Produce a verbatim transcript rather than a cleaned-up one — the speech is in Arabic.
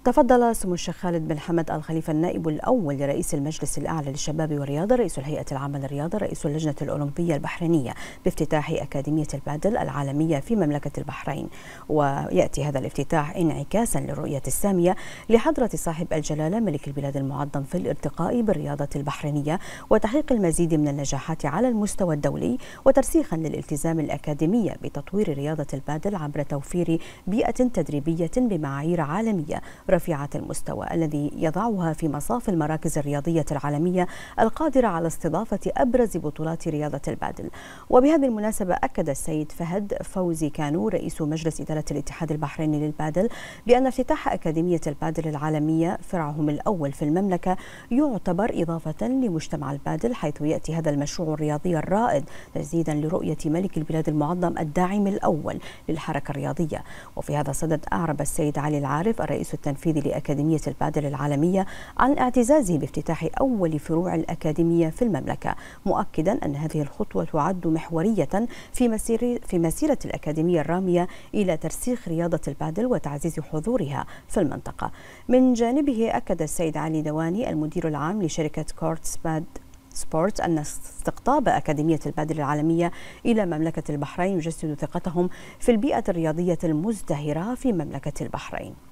تفضل سمو الشيخ خالد بن حمد آل خليفة النائب الأول لرئيس المجلس الأعلى للشباب والرياضة رئيس الهيئة العامة للرياضة رئيس اللجنة الأولمبية البحرينية بافتتاح أكاديمية البادل العالمية في مملكة البحرين. ويأتي هذا الافتتاح انعكاسا للرؤية السامية لحضرة صاحب الجلالة ملك البلاد المعظم في الارتقاء بالرياضة البحرينية وتحقيق المزيد من النجاحات على المستوى الدولي، وترسيخا للالتزام الأكاديمية بتطوير رياضة البادل عبر توفير بيئة تدريبية بمعايير عالمية رفيعة المستوى الذي يضعها في مصاف المراكز الرياضية العالمية القادرة على استضافة أبرز بطولات رياضة البادل. وبهذه المناسبة أكد السيد فهد فوزي كانو رئيس مجلس إدارة الاتحاد البحريني للبادل بأن افتتاح أكاديمية البادل العالمية فرعهم الأول في المملكة يعتبر إضافة لمجتمع البادل، حيث يأتي هذا المشروع الرياضي الرائد تجديدا لرؤية ملك البلاد المعظم الداعم الأول للحركة الرياضية. وفي هذا الصدد أعرب السيد علي العارف الرئيس التنفيذي لأكاديمية البادل العالمية عن اعتزازه بافتتاح أول فروع الأكاديمية في المملكة، مؤكدا أن هذه الخطوة تعد محورية في مسير في مسيرة الأكاديمية الرامية إلى ترسيخ رياضة البادل وتعزيز حضورها في المنطقة. من جانبه أكد السيد علي دواني المدير العام لشركة كورتس باد سبورت أن استقطاب أكاديمية البادل العالمية إلى مملكة البحرين يجسد ثقتهم في البيئة الرياضية المزدهرة في مملكة البحرين.